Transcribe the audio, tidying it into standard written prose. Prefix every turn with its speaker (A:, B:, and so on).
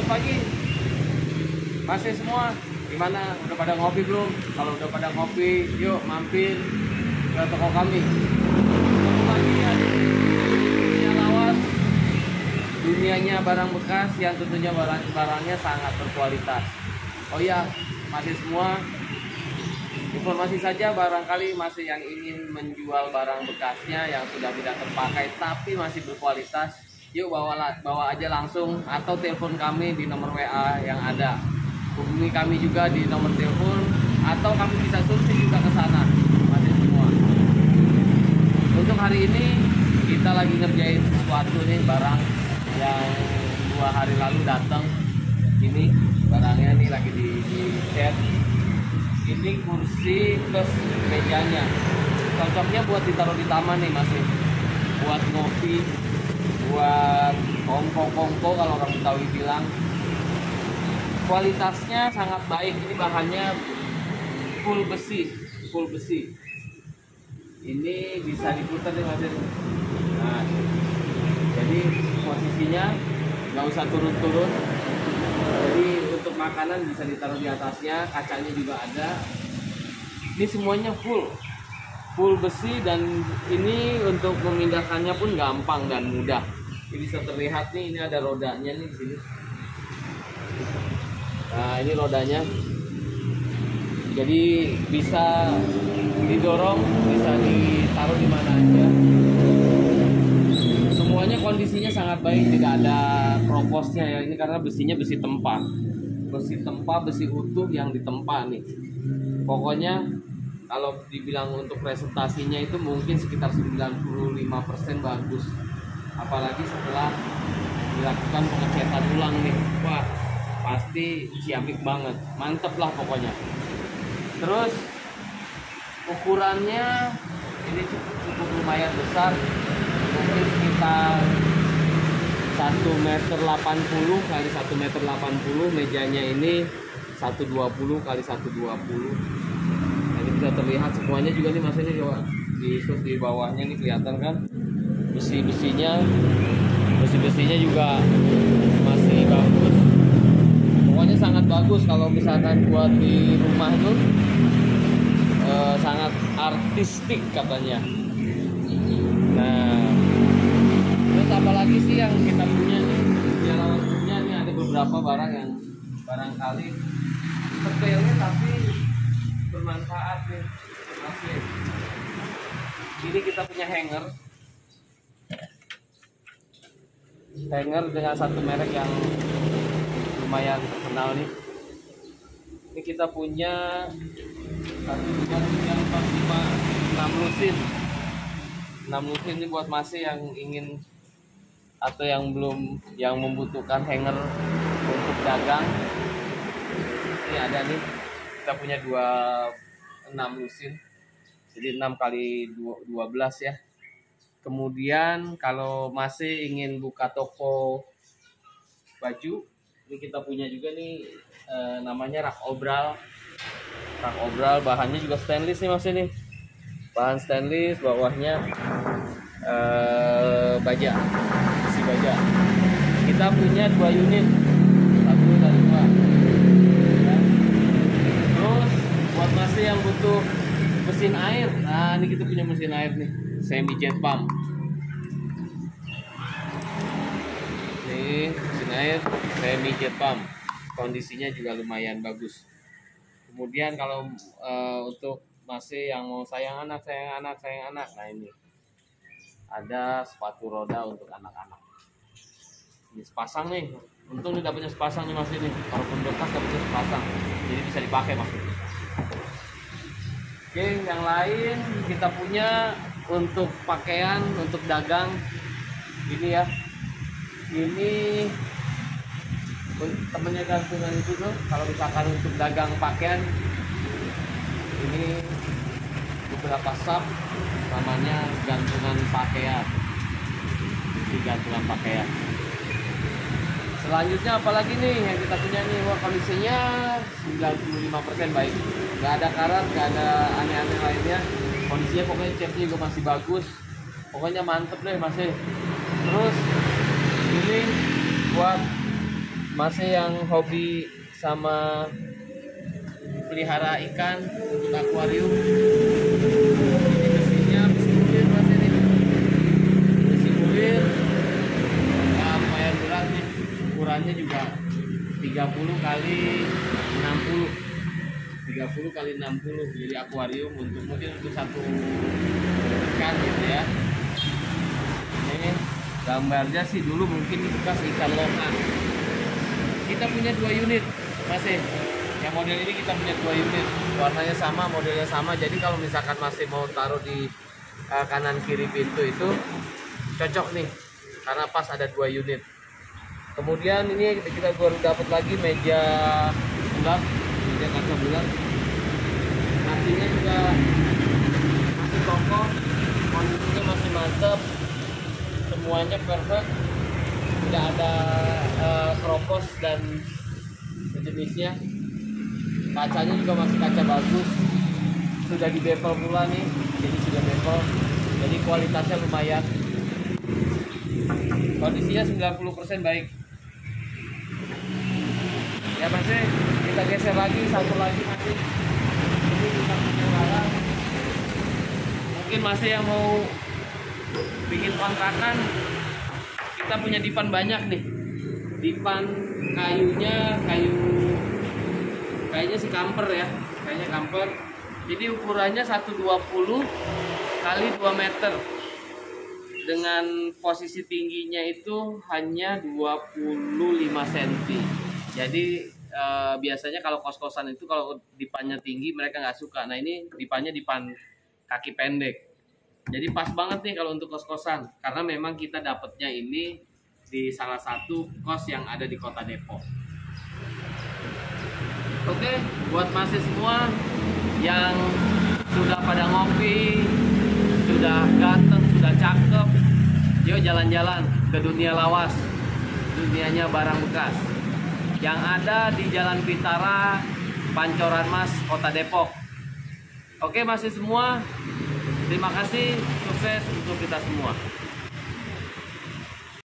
A: pagi. Masih semua gimana? Udah pada ngopi belum? Kalau udah pada ngopi, yuk mampir ke toko kami. Toko pagi ya, dunia lawas, dunianya barang bekas yang tentunya barangnya sangat berkualitas. Oh ya, masih semua informasi saja, barangkali masih yang ingin menjual barang bekasnya yang sudah tidak terpakai tapi masih berkualitas, yuk bawa aja langsung atau telepon kami di nomor WA yang ada. Hubungi kami juga di nomor telepon atau kami bisa survei juga ke sana. Masih semua. Untuk hari ini kita lagi ngerjain sesuatu nih, barang yang 2 hari lalu datang. Ini barangnya nih lagi di chat. Ini kursi plus mejanya, cocoknya buat ditaruh di taman nih, masih buat ngopi, buat kongko kalau orang Betawi bilang. Kualitasnya sangat baik, ini bahannya full besi. Ini bisa diputar nih mas. Nah, jadi posisinya nggak usah turun-turun. Jadi untuk makanan bisa ditaruh di atasnya, kacanya juga ada. Ini semuanya full besi, dan ini untuk memindahkannya pun gampang dan mudah. Ini bisa terlihat nih, ini ada rodanya nih di sini. Nah, ini rodanya. Jadi bisa didorong, bisa ditaruh di mana aja. Semuanya kondisinya sangat baik, tidak ada kroposnya ya. Ini karena besinya besi tempa, besi utuh yang ditempa nih. Pokoknya kalau dibilang untuk presentasinya itu mungkin sekitar 95% bagus. Apalagi setelah dilakukan pengecetan ulang nih, wah pasti ciamik banget, mantep lah pokoknya. Terus ukurannya ini cukup lumayan besar, mungkin sekitar 1,80 meter kali 1,80 meter. Mejanya ini 120 kali 120. Nah, ini bisa terlihat semuanya juga nih mas, ini coba di bawahnya nih kelihatan kan, besi-besinya juga masih bagus. Pokoknya sangat bagus kalau misalkan buat di rumah itu, sangat artistik katanya. Nah, terus apalagi sih yang kita punya nih, ya lawan punya nih, ada beberapa barang yang barangkali sepele tapi bermanfaat nih masih. Ini kita punya hanger dengan satu merek yang lumayan terkenal nih. Ini kita punya 1, 2, 3, 4, 5, 6 lusin. 6 lusin ini buat masih yang ingin atau yang membutuhkan hanger untuk dagang. Ini ada nih, kita punya 6 lusin, jadi 6 kali 12 ya. Kemudian kalau masih ingin buka toko baju, ini kita punya juga nih, namanya rak obral. Bahannya juga stainless nih mas, ini bahan stainless, bawahnya baja, besi baja. Kita punya 2 unit, 1 dan 2 ya. Terus buat masih yang butuh mesin air, nah ini kita punya mesin air nih, semi jet pump. Nih mesin air semi jet pump, kondisinya juga lumayan bagus. Kemudian kalau untuk masih yang mau sayang anak, nah ini ada sepatu roda untuk anak-anak. Ini sepasang nih, untung ini dapatnya sepasang nih mas, ini walaupun bekas dapatnya sepasang, jadi bisa dipakai maksudnya. Oke, yang lain kita punya untuk pakaian, untuk dagang. Ini ya, ini temennya gantungan itu tuh, kalau misalkan untuk dagang pakaian, ini beberapa sub namanya gantungan pakaian. Ini gantungan pakaian. Selanjutnya apalagi nih yang kita punya nih, wah kondisinya 95% baik, nggak ada karat, nggak ada aneh-aneh lainnya. Kondisinya pokoknya catnya juga masih bagus, pokoknya mantep deh masih. Terus ini buat masih yang hobi sama pelihara ikan untuk akuarium, ini mesinnya besi kulir mas, ini besi kulir ya, lumayan berat nih, ukurannya juga 30 kali 60, jadi akuarium untuk mungkin untuk satu ikan gitu ya. Ini gambarnya sih dulu mungkin bekas ikan lohan. Kita punya 2 unit masih. Yang model ini kita punya 2 unit. Warnanya sama, modelnya sama. Jadi kalau misalkan masih mau taruh di kanan kiri pintu itu cocok nih. Karena pas ada 2 unit. Kemudian ini kita baru dapat lagi meja bulat, meja kaca bulat. Kakinya juga masih kokoh, kondisinya masih mantap. Semuanya perfect, tidak ada keropos dan sejenisnya. Kacanya juga masih kaca bagus, sudah di bevel pula nih, jadi sudah bevel, jadi kualitasnya lumayan. Kondisinya 90% baik. Ya masih kita geser lagi, satu lagi masih. Ini kita punya barang. Mungkin masih yang mau bikin kontrakan, kita punya dipan banyak nih. Dipan kayunya kayaknya si kamper ya, kayaknya kamper. Jadi ukurannya 120 kali 2 meter dengan posisi tingginya itu hanya 25 cm. Jadi biasanya kalau kos-kosan itu kalau dipannya tinggi mereka nggak suka. Nah ini dipannya dipan kaki pendek. Jadi pas banget nih kalau untuk kos-kosan, karena memang kita dapatnya ini di salah satu kos yang ada di Kota Depok. Oke, buat masih semua yang sudah pada ngopi, sudah ganteng, sudah cakep, yuk jalan-jalan ke dunia lawas, dunianya barang bekas. Yang ada di Jalan Bintara, Pancoran Mas, Kota Depok. Oke masih semua, terima kasih, sukses untuk kita semua.